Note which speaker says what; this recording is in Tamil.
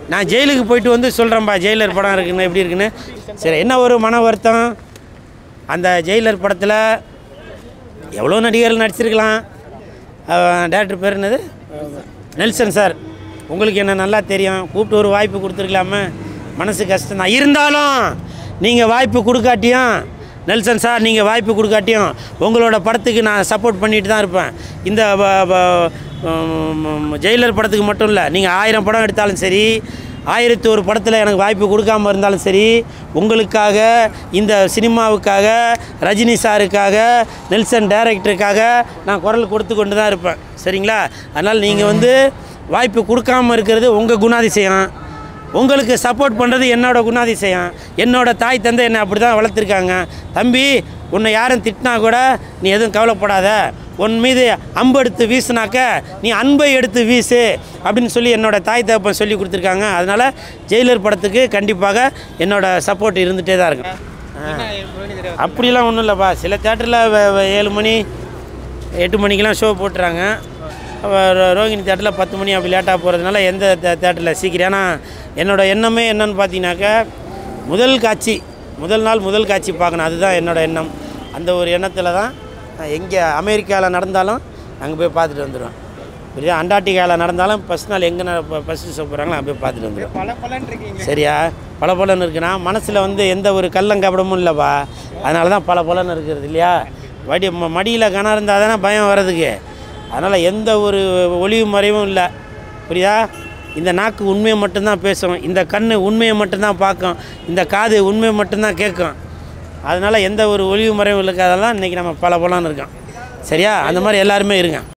Speaker 1: நான் ஜெயிலுக்கு போயிட்டு வந்து சொல்கிறேன்ப்பா ஜெயிலர் படம் இருக்குன்னு எப்படி இருக்குன்னு. சரி, என்ன ஒரு மன வருத்தம், அந்த ஜெயிலர் படத்தில் எவ்வளோ நடிகர்கள் நடிச்சிருக்கலாம். டேரக்டர் பேர் என்னது, நெல்சன் சார். உங்களுக்கு என்ன நல்லா தெரியும், கூப்பிட்டு ஒரு வாய்ப்பு கொடுத்துருக்கலாமே. மனசு கஷ்டம் தான். இருந்தாலும் நீங்கள் வாய்ப்பு கொடுக்காட்டியும் நெல்சன் சார், நீங்கள் வாய்ப்பு கொடுக்காட்டியும் உங்களோட படத்துக்கு நான் சப்போர்ட் பண்ணிட்டு தான் இருப்பேன். இந்த ஜெயிலர் படத்துக்கு மட்டும் இல்லை, நீங்கள் 1000 படம் எடுத்தாலும் சரி, 1001 படத்தில் எனக்கு வாய்ப்பு கொடுக்காமல் இருந்தாலும் சரி, உங்களுக்காக, இந்த சினிமாவுக்காக, ரஜினி சாருக்காக, நெல்சன் டைரக்டருக்காக நான் குரல் கொடுத்து கொண்டு தான் இருப்பேன். சரிங்களா? அதனால் நீங்கள் வாய்ப்பு கொடுக்காமல் இருக்கிறது உங்கள் குணாதிசயம். உங்களுக்கு சப்போர்ட் பண்ணுறது என்னோடய குணாதிசயம். என்னோடய தாய் தந்தை என்னை அப்படி தான் வளர்த்துருக்காங்க. தம்பி, உன்னை யாரும் திட்டினா கூட நீ எதுவும் கவலைப்படாத, உன் மீது அம்பு எடுத்து வீசுனாக்க நீ அன்பை எடுத்து வீசு அப்படின்னு சொல்லி என்னோடய தாய் தகப்பன் சொல்லி கொடுத்துருக்காங்க. அதனால் ஜெயிலர் படத்துக்கு கண்டிப்பாக என்னோடய சப்போர்ட் இருந்துகிட்டே தான் இருக்கும். அப்படிலாம் ஒன்றும் இல்லைப்பா. சில தேட்டரில் 7 மணி 8 மணிக்கெலாம் ஷோ போட்டுறாங்க. ரோகிணி தேட்டரில் 10 மணி அப்படி லேட்டாக போகிறதுனால எந்த தேட்டரில் சீக்கிரம். ஏன்னா என்னோடய எண்ணமே என்னன்னு பார்த்தீங்கன்னாக்கா, முதல் நாள் முதல் காட்சி பார்க்கணும். அதுதான் என்னோடய எண்ணம். அந்த ஒரு எண்ணத்தில் தான் நான் எங்கே அமெரிக்காவில் நடந்தாலும் அங்கே போய் பார்த்துட்டு வந்துடுவேன். புரியுதா? அண்டார்டிகாவில் நடந்தாலும் ஃபஸ்ட் நாள் எங்கே ஃபஸ்ட்டு ஷோ போகிறாங்களோ அங்கே போய் பார்த்துட்டு வந்துடுவேன். சரியா? பலன்னு இருக்குன்னா மனசில் எந்த ஒரு கள்ளங்கபடமும் இல்லைப்பா. அதனால தான் பலன்னு இருக்கிறது இல்லையா. மடியில் கணம் இருந்தால் தானே பயம் வர்றதுக்கு. அதனால் எந்த ஒரு ஒளிவு மறைவும் இல்லை. புரியுதா? இந்த நாக்கு உண்மையை மட்டும்தான் பேசும், இந்த கண் உண்மையை மட்டும்தான் பார்க்கும், இந்த காது உண்மையை மட்டும்தான் கேட்கும். அதனால் எந்த ஒரு ஒளிவு மறைவும் இருக்காதெல்லாம் இன்றைக்கி நம்ம பலன்னு இருக்கோம். சரியா? அந்த மாதிரி எல்லாருமே இருங்க.